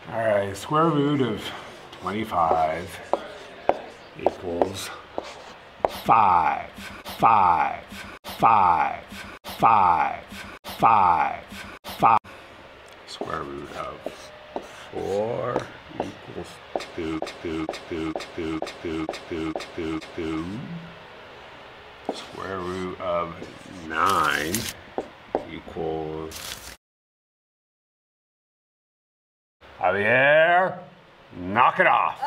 Alright, square root of 25 equals 5, 5, 5, 5, 5, 5. Square root of 4 equals 2, 2, 2, 2, 2, 2, 2, 2. Square root of 9 equals... Javier, knock it off.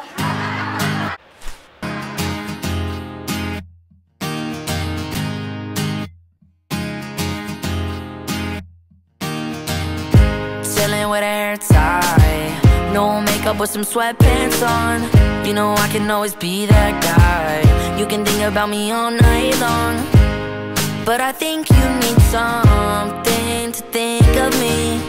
Chillin' with hair tie, no makeup with some sweatpants on. You know I can always be that guy. You can think about me all night long, but I think you need something to think of me.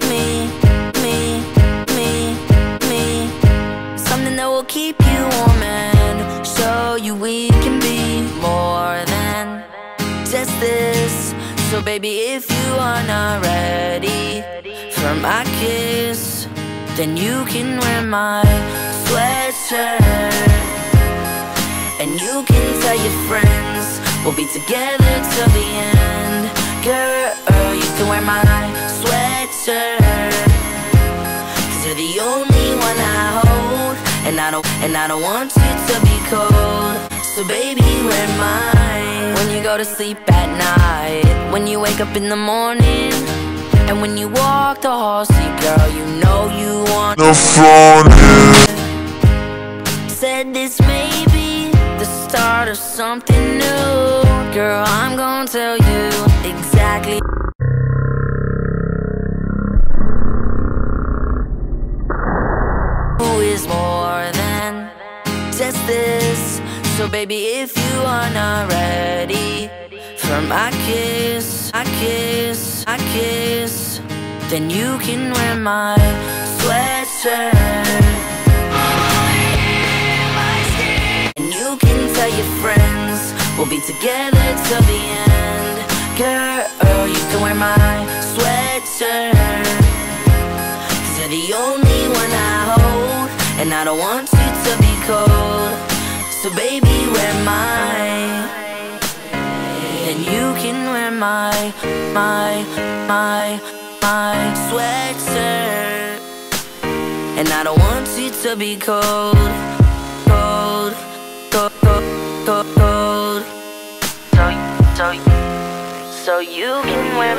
Something that will keep you warm and show you we can be more than just this. So baby, if you are not ready for my kiss, then you can wear my sweatshirt, and you can tell your friends we'll be together till the end. Girl, you can wear my sweatshirt, 'cause you're the only one I hold, and I don't want you to be cold. So baby, wear mine when you go to sleep at night, when you wake up in the morning, and when you walk the hall. See, girl, you know you want the front. Said this may be the start of something new. Girl, I'm gonna tell you exactly who is more than just this. So baby, if you are not ready for my kiss, then you can wear my sweatshirt, and you can tell your friends we'll be together till the end. Girl, you can wear my sweatshirt, 'cause you're the only one I hold, and I don't want you to be cold. So baby, wear mine, and you can wear my sweatshirt, and I don't want you to be cold. So you can wear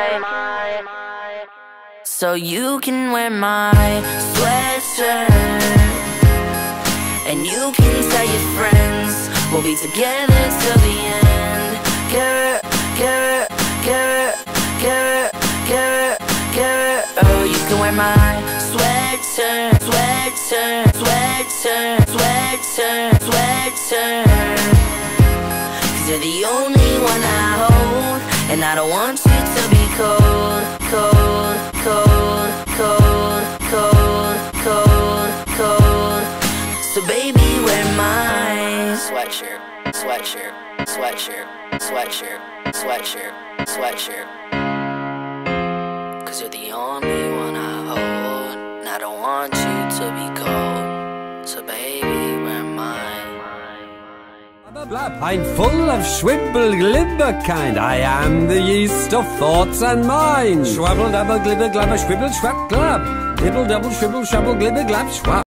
my sweatshirt, and you can tell your friends we'll be together till the end. Girl, you can wear my sweatshirt, 'cause you're the only one I hold, and I don't want you to be cold. So baby, wear my sweatshirt, 'cause you're the only one I hold, and I don't want you to be cold. So baby, wear mine. I'm full of schwibble glibber kind. I am the yeast of thoughts and mind. Schwabble dabble glibber glabber schwibble schwab glab. Dibble double schwibble shabble glibber glab schwab.